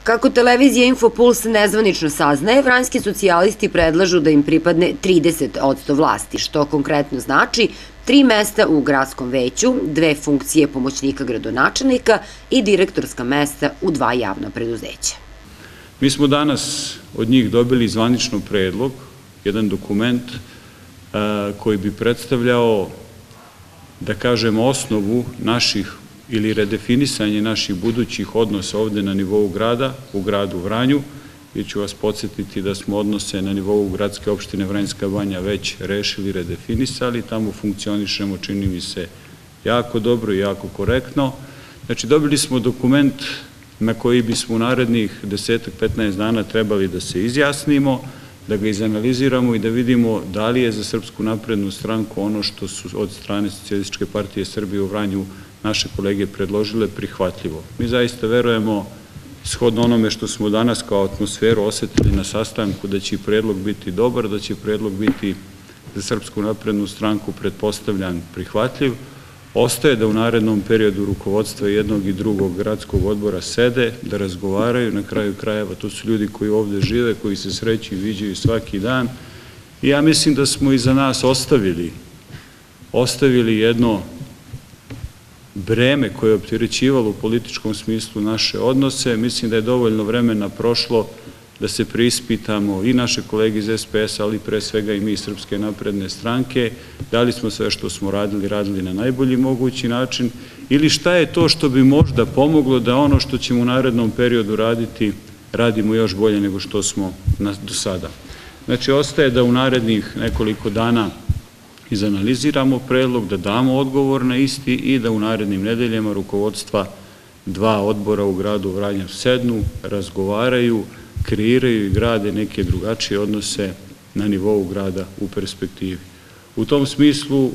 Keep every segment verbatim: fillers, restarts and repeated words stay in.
Kako televizija Infopuls nezvanično saznaje, vranjski socijalisti predlažu da im pripadne trideset posto vlasti, što konkretno znači tri mesta u gradskom veću, dve funkcije pomoćnika gradonačelnika i direktorska mesta u dva javna preduzeća. Mi smo danas od njih dobili zvanično predlog, jedan dokument koji bi predstavljao, da kažemo, osnovu naših ili redefinisanje naših budućih odnosa ovde na nivou grada, u gradu Vranju. I ću vas podsjetiti da smo odnose na nivou gradske opštine Vranjska Banja već rešili, redefinisali, tamo funkcionišemo, čini mi se, jako dobro i jako korektno. Znači, dobili smo dokument na koji bismo u narednih desetak do petnaest dana trebali da se izjasnimo, da ga izanaliziramo i da vidimo da li je za Srpsku naprednu stranku ono što su od strane Socijalističke partije Srbije u Vranju naše kolege predložile prihvatljivo. Mi zaista verujemo, shodno onome što smo danas kao atmosferu osetili na sastanku, da će predlog biti dobar, da će predlog biti za Srpsku naprednu stranku pretpostavljan prihvatljiv. Ostaje da u narednom periodu rukovodstva jednog i drugog gradskog odbora sede, da razgovaraju, na kraju krajeva to su ljudi koji ovde žive, koji se sreću i viđaju svaki dan. I ja mislim da smo iza nas ostavili, ostavili jedno breme koje je opterećivalo u političkom smislu naše odnose. Mislim da je dovoljno vremena prošlo da se preispitamo i naše kolege iz S P S-a, ali pre svega i mi iz Srpske napredne stranke, da li smo sve što smo radili, radili na najbolji mogući način ili šta je to što bi možda pomoglo da ono što ćemo u narednom periodu raditi, radimo još bolje nego što smo do sada. Znači, ostaje da u narednih nekoliko dana izanaliziramo predlog, da damo odgovor na isti i da u narednim nedeljama rukovodstva dva odbora u gradu Vranju sednu, razgovaraju, kreiraju i grade neke drugačije odnose na nivou grada u perspektivi. U tom smislu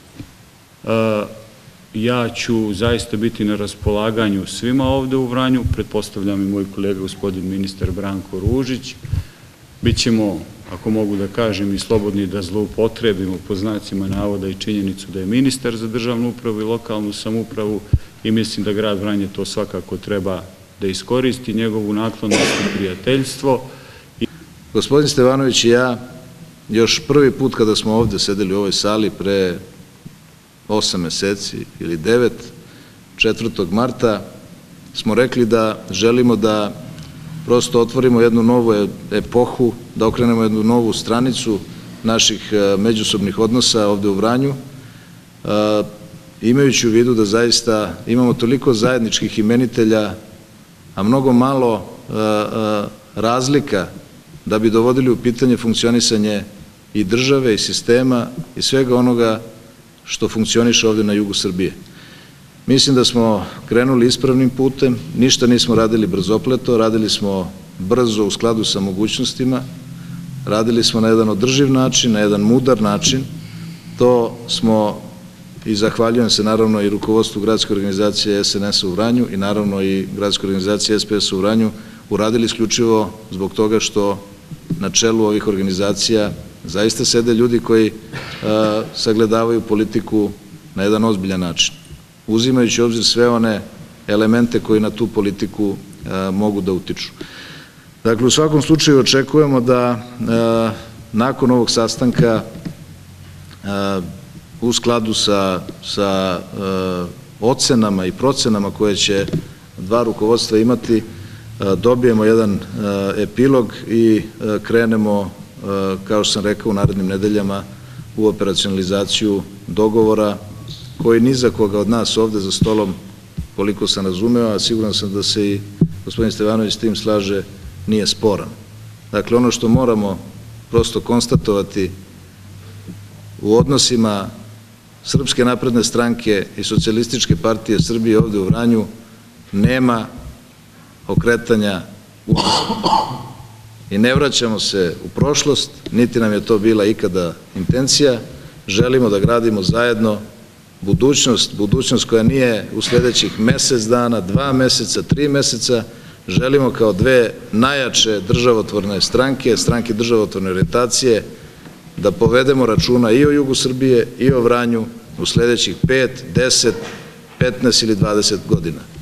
ja ću zaista biti na raspolaganju svima ovde u Vranju, pretpostavljam i moj kolega gospodin ministar Branko Ružić. Bićemo, ako mogu da kažem, i slobodni da zloupotrebimo po znacima navoda i činjenicu da je ministar za državnu upravu i lokalnu samoupravu i mislim da grad Vranje to svakako treba da iskoristi, njegovu naklonost i prijateljstvo. Gospodin Stevanović i ja još prvi put kada smo ovde sedeli u ovoj sali pre osam meseci ili devet, četvrtog marta, smo rekli da želimo da prosto otvorimo jednu novu epohu, da okrenemo jednu novu stranicu naših međusobnih odnosa ovde u Vranju, imajući u vidu da zaista imamo toliko zajedničkih imenitelja, a mnogo malo razlika da bi dovodili u pitanje funkcionisanje i države i sistema i svega onoga što funkcioniše ovde na jugu Srbije. Mislim da smo krenuli ispravnim putem, ništa nismo radili brzopleto, radili smo brzo u skladu sa mogućnostima, radili smo na jedan održiv način, na jedan mudar način. To smo, i zahvaljujem se naravno i rukovodstvu gradske organizacije S N S-a u Vranju i naravno i gradske organizacije S P S-a u Vranju, uradili isključivo zbog toga što na čelu ovih organizacija zaista sede ljudi koji sagledavaju politiku na jedan ozbiljan način, uzimajući u obzir sve one elemente koji na tu politiku mogu da utiču. Dakle, u svakom slučaju očekujemo da nakon ovog sastanka u skladu sa ocenama i procenama koje će dva rukovodstva imati, dobijemo jedan epilog i krenemo, kao što sam rekao, u narednim nedeljama u operacionalizaciju dogovora koji ni za koga od nas ovde za stolom, koliko sam razumeo, a siguran sam da se i gospodin Stevanović s tim slaže, nije sporan. Dakle, ono što moramo prosto konstatovati u odnosima Srpske napredne stranke i Socijalističke partije Srbije ovde u Vranju nema okretanja unazad. I ne vraćamo se u prošlost, niti nam je to bila ikada intencija. Želimo da gradimo zajedno budućnost, budućnost koja nije u sledećih mesec dana, dva meseca, tri meseca. Želimo kao dve najjače državotvorne stranke, stranke državotvorne orijentacije, da povedemo računa i o jugu Srbije i o Vranju u sledećih pet, deset, petnaest ili dvadeset godina.